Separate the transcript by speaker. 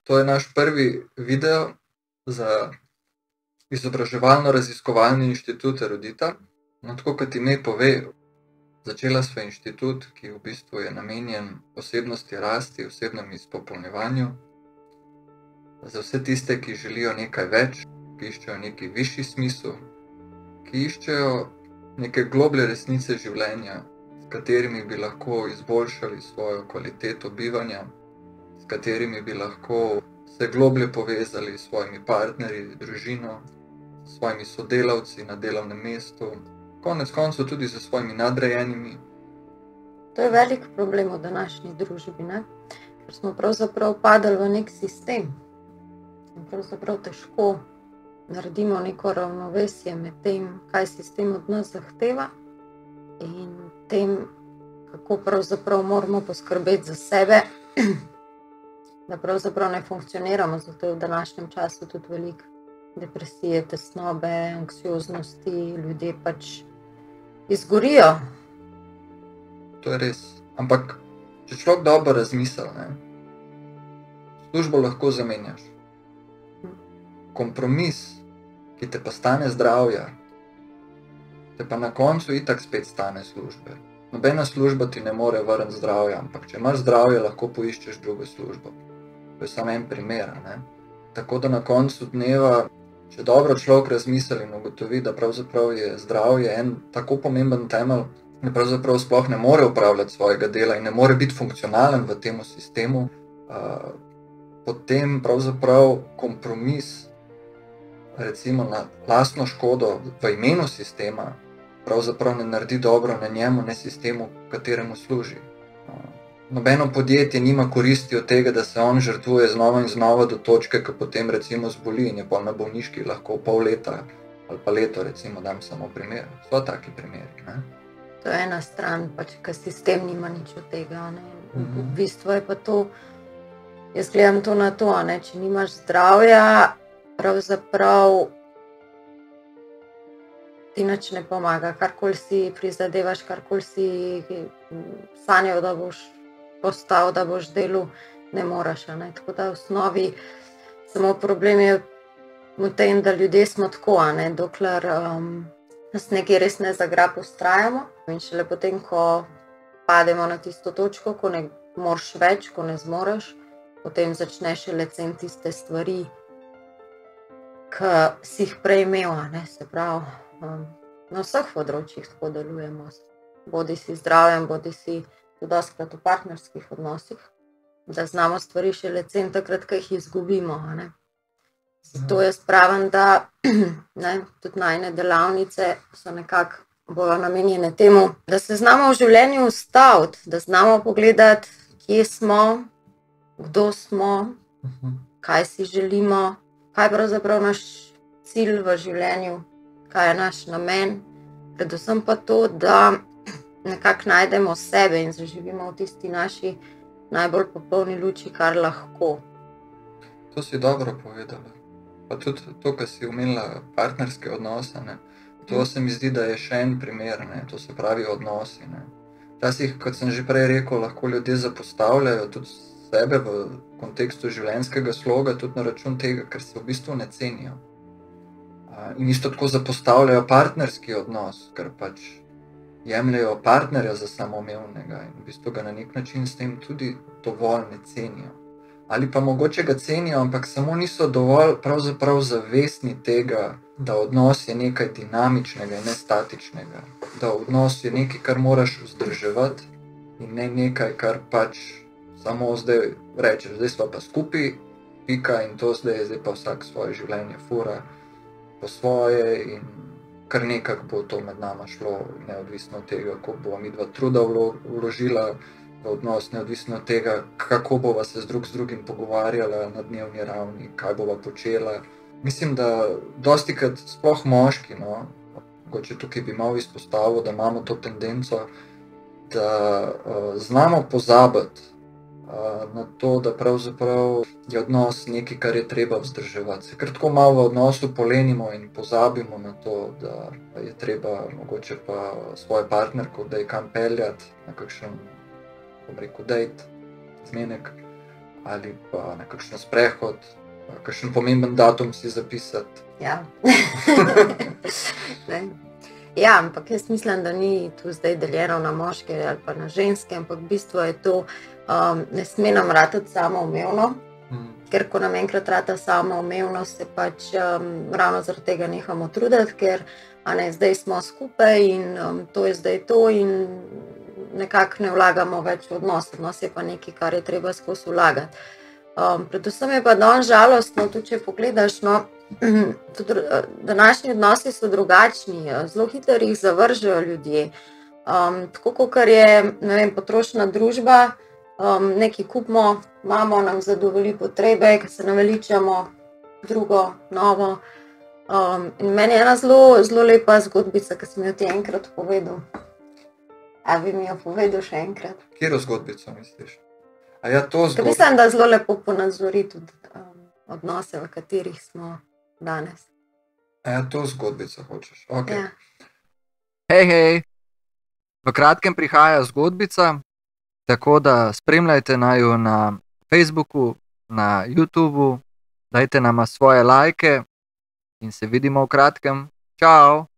Speaker 1: To je naš prvi video za izobraževalno-raziskovalni inštitut Erudita. No, tako kot ime pove, začela sva inštitut, ki v bistvu je namenjen osebnosti rasti, osebnem izpopolnjevanju. Za vse tiste, ki želijo nekaj več, ki iščejo neki višji smisel, ki iščejo neke globlje resnice življenja, s katerimi bi lahko izboljšali svojo kvaliteto bivanja, s katerimi bi lahko se globlje povezali s svojimi partnerji, družino, s svojimi sodelavci na delovnem mestu, konec koncev tudi s svojimi nadrejenimi.
Speaker 2: To je velik problem v današnji družbi, ne? Ker smo pravzaprav padali v nek sistem. In pravzaprav težko naredimo neko ravnovesje med tem, kaj sistem od nas zahteva, in tem, kako pravzaprav moramo poskrbeti za sebe, da pravzaprav ne funkcioniramo. Zato je v današnjem času tudi veliko depresije, tesnobe, anksioznosti, ljudje pač izgorijo.
Speaker 1: To je res. Ampak, če človek dobro razmisli, službo lahko zamenjaš. Kompromis, ki te pa stane zdravja, te pa na koncu itak spet stane službe. Nobena služba ti ne more vrniti zdravja, ampak če imaš zdravje, lahko poiščeš drugo službo. To je samo en primer, ne? Tako da na koncu dneva, če dobro človek razmisli in ugotovi, da pravzaprav je zdravje en tako pomemben temelj, da pravzaprav sploh ne more opravljati svojega dela in ne more biti funkcionalen v tem sistemu, potem pravzaprav kompromis, recimo na lastno škodo v imenu sistema, pravzaprav ne naredi dobro ne njemu, ne sistemu, kateremu služi. Nobeno podjetje nima koristi od tega, da se on žrtvuje znova in znova do točke, ko potem recimo zboli in je pol na bolniški lahko pol leta ali pa leto, recimo, dam samo primer. So taki primeri, ne?
Speaker 2: To je ena stran, pač, ker sistem nima nič od tega, ne? V bistvu je pa to, jaz gledam to na to, ne? Če nimaš zdravja, pravzaprav ti nič ne pomaga. Karkoli si prizadevaš, karkoli si sanjal, da boš postal, da boš delal, ne moraš, ne? Tako da v osnovi samo problem je v tem, da ljudje smo tako, ne? Dokler nas nekaj res ne zagrab, vztrajamo, in šele potem, ko pademo na tisto točko, ko ne moreš več, ko ne zmoreš, potem začneš šele ceniti tiste stvari, ki si jih prej imel, ne? Se pravi, na vseh področjih tako delujemo. Bodi si zdravjem, bodi si tudi dostikrat v partnerskih odnosih, da znamo stvari šele ceniti takrat, ko jih izgubimo, ne? Zato jaz pravim, da tudi najine delavnice so nekako bolj namenjene temu, da se znamo v življenju ustaviti, da znamo pogledati, kje smo, kdo smo, kaj si želimo, kaj je pravzaprav naš cilj v življenju, kaj je naš namen. Predvsem pa to, da nekako najdemo sebe in zaživimo v tisti naši najbolj popolni luči, kar lahko.
Speaker 1: To si dobro povedala. Pa tudi to, kar si omenila, partnerske odnose, ne? To se mi zdi, da je še en primer, ne? To se pravi odnosi, ne? Včasih, kot sem že prej rekel, lahko ljudje zapostavljajo tudi sebe v kontekstu življenjskega sloga, tudi na račun tega, ker se v bistvu ne cenijo. In isto tako zapostavljajo partnerski odnos, ker pač jemljejo partnerja za samoumevnega in v bistvu ga na nek način s tem tudi dovolj ne cenijo. Ali pa mogoče ga cenijo, ampak samo niso dovolj pravzaprav zavestni tega, da odnos je nekaj dinamičnega in ne statičnega. Da odnos je nekaj, kar moraš vzdrževati in ne nekaj, kar pač samo zdaj rečeš, zdaj sva pa skupaj, pika, in to zdaj pa vsak svoje življenje fura po svoje in kar nekako bo to med nama šlo, neodvisno od tega, koliko bova midva truda vložila v odnos, neodvisno od tega, kako bova se drug z drugim pogovarjala na dnevni ravni, kaj bova počela. Mislim, da dostikrat sploh moški, mogoče tukaj bi malo izpostavil, da imamo to tendenco, da znamo pozabiti na to, da pravzaprav je odnos nekaj, kar je treba vzdrževati. Se kar tako malo v odnosu polenimo in pozabimo na to, da je treba mogoče pa svojo partnerko kdaj kam peljati na kakšen, bom rekel, dejt, zmenek. ali pa na kakšen sprehod, kakšen pomemben datum si zapisati.
Speaker 2: Ja. Ja, ampak jaz mislim, da ni tu zdaj deljeno na moške ali pa na ženske, ampak v bistvu je to, ne sme nam ratati samoumevno, ker ko nam enkrat rata samoumevno, se pač ravno zaradi tega nehamo truditi, ker zdaj smo skupaj in to je zdaj to in nekako ne vlagamo več v odnos. Odnos je pa nekaj, kar je treba skozi vlagati. Predvsem je pa danes žalostno, tudi če pogledaš, današnji odnosi so drugačni, zelo hitro jih zavržejo ljudje. Tako kot je, ne vem, potrošna družba, nekaj kupimo, imamo, nam zadovolji potrebe, ki se naveličamo, drugo, novo. In meni je ena zelo lepa zgodbica, ki sem jo ti enkrat povedal. A bi mi jo povedal še enkrat?
Speaker 1: Katero zgodbico misliš? A ja, to zgodbico?
Speaker 2: Mislim, da zelo lepo ponazori tudi odnose, v katerih smo danes.
Speaker 1: A ja, to zgodbico hočeš, ok.
Speaker 2: Ja.
Speaker 3: Hej, v kratkem prihaja zgodbica, tako da spremljajte naju na Facebooku, na YouTubu, dajte nama svoje lajke in se vidimo v kratkem. Čau!